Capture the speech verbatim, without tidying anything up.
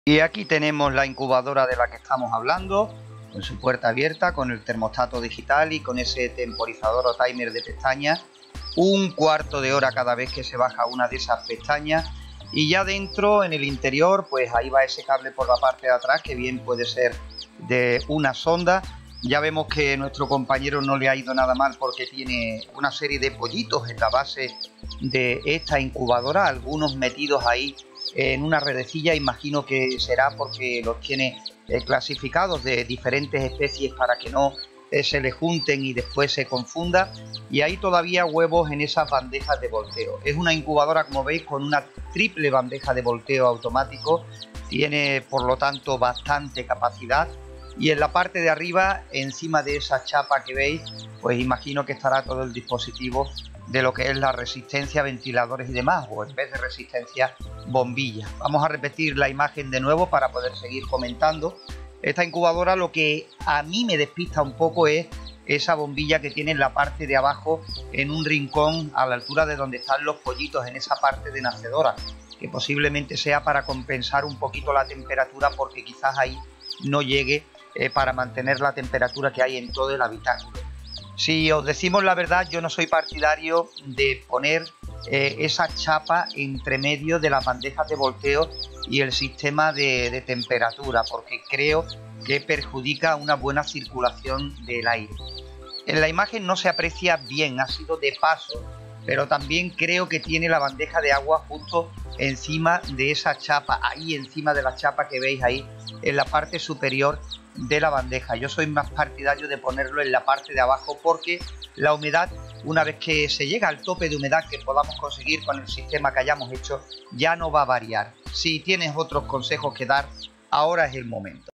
Y aquí tenemos la incubadora de la que estamos hablando, con su puerta abierta, con el termostato digital y con ese temporizador o timer de pestañas. Un cuarto de hora cada vez que se baja una de esas pestañas. Y ya dentro, en el interior, pues ahí va ese cable por la parte de atrás, que bien puede ser de una sonda. Ya vemos que nuestro compañero no le ha ido nada mal porque tiene una serie de pollitos en la base de esta incubadora, algunos metidos ahí en una redecilla. Imagino que será porque los tiene eh, clasificados de diferentes especies para que no eh, se le junten y después se confunda. Y hay todavía huevos en esas bandejas de volteo. Es una incubadora, como veis, con una triple bandeja de volteo automático. Tiene, por lo tanto, bastante capacidad. Y en la parte de arriba, encima de esa chapa que veis, pues imagino que estará todo el dispositivo de lo que es la resistencia, ventiladores y demás, o en vez de resistencia, bombillas. Vamos a repetir la imagen de nuevo para poder seguir comentando. Esta incubadora, lo que a mí me despista un poco es esa bombilla que tiene en la parte de abajo, en un rincón a la altura de donde están los pollitos, en esa parte de nacedora, que posiblemente sea para compensar un poquito la temperatura, porque quizás ahí no llegue eh, para mantener la temperatura que hay en todo el habitáculo. Si os decimos la verdad, yo no soy partidario de poner eh, esa chapa entre medio de las bandejas de volteo y el sistema de, de temperatura, porque creo que perjudica una buena circulación del aire. En la imagen no se aprecia bien, ha sido de paso, pero también creo que tiene la bandeja de agua justo encima de esa chapa, ahí encima de la chapa que veis ahí en la parte superior de la bandeja. Yo soy más partidario de ponerlo en la parte de abajo, porque la humedad, una vez que se llega al tope de humedad que podamos conseguir con el sistema que hayamos hecho, ya no va a variar. Si tienes otros consejos que dar, ahora es el momento.